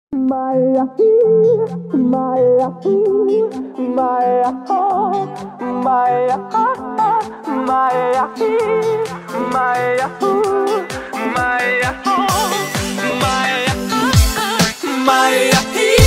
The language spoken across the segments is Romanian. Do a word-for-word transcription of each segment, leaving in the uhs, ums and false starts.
Maya, Maya, Maya, Maya, Maya, Maya, Maya, Maya, Maya.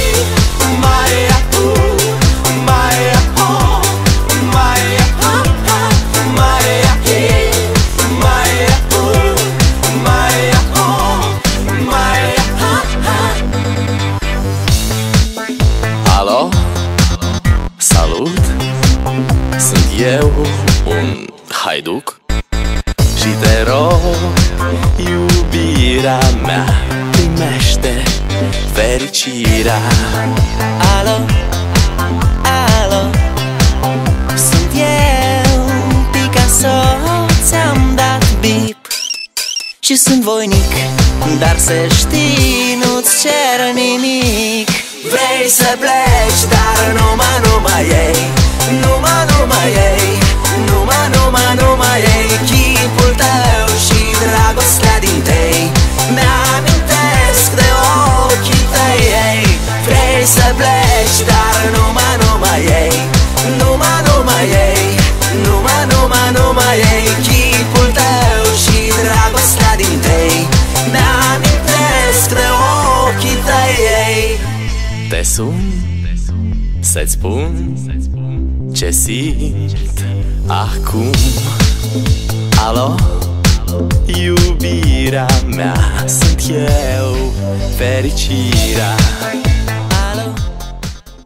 Alo, salut! Sunt eu, un haiduc și te rog, iubirea mea, primește fericirea. Alo, alo, sunt eu, Picasso, ți-am dat bip și sunt voinic, dar să știi, nu-ți cer nimic. Vrei să pleci, dar numai, numai ei, numai, numai ei, numai, numai, numai ei, chipul tău și dragostea din tei mi-amintesc de ochii tăi, ei. Vrei să pleci, dar numai, numai ei, numai, numai ei, numai, numai, numai ei, chipul tău și dragostea din tei mi-amintesc de ochii tăi, ei. Te sun să-ți spun ce simt acum. Alo, iubirea mea, sunt eu, fericirea.